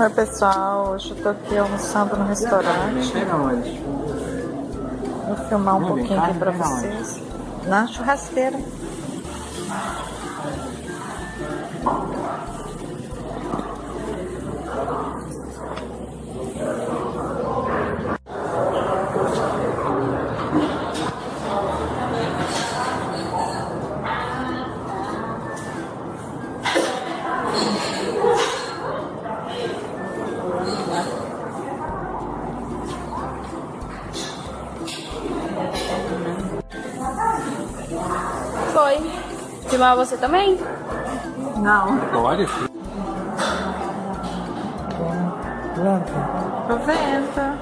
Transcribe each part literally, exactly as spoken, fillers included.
Oi pessoal, hoje eu tô aqui almoçando no restaurante. Vou filmar um pouquinho aqui pra vocês. Na churrasqueira. Foi. Filmar você também? Não. Pode? noventa.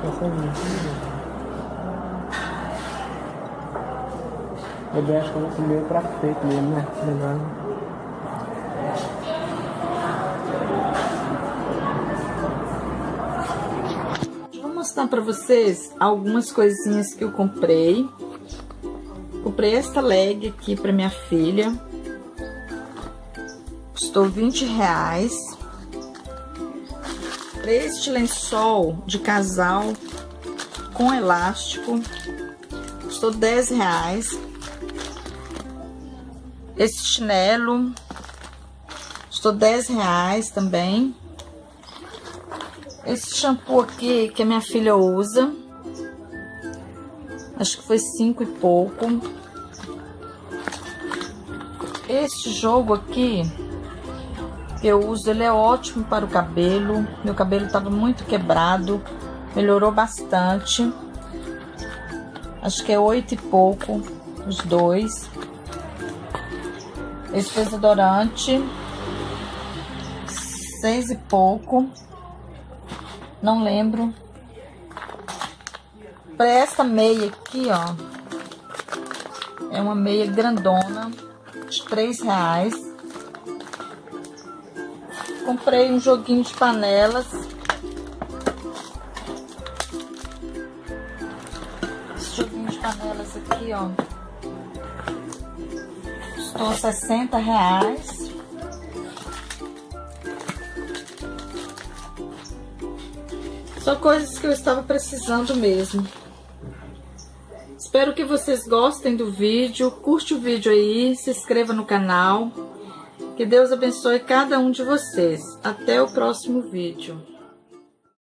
Eu acho que eu vou comer pra feito mesmo, né? Melhor. Vou mostrar pra vocês algumas coisinhas que eu comprei. Comprei esta leg aqui pra minha filha. Custou vinte reais. Este lençol de casal com elástico. Custou dez reais. Esse chinelo custou dez reais também. Esse shampoo aqui que a minha filha usa, acho que foi cinco e pouco. Este jogo aqui que eu uso, ele é ótimo para o cabelo. Meu cabelo estava muito quebrado, melhorou bastante. Acho que é oito e pouco os dois. Esse desodorante, seis e pouco. Não lembro. Para essa meia aqui, ó, é uma meia grandona de três reais. Comprei um joguinho de panelas. Esse joguinho de panelas aqui, ó, custou sessenta reais. São coisas que eu estava precisando mesmo. Espero que vocês gostem do vídeo. Curte o vídeo aí, se inscreva no canal. Que Deus abençoe cada um de vocês. Até o próximo vídeo.